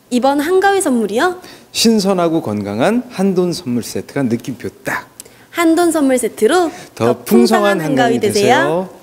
이번 한가위 선물이요? 신선하고 건강한 한돈 선물 세트가 느낌표 딱. 한돈 선물 세트로 더 풍성한 한가위 되세요.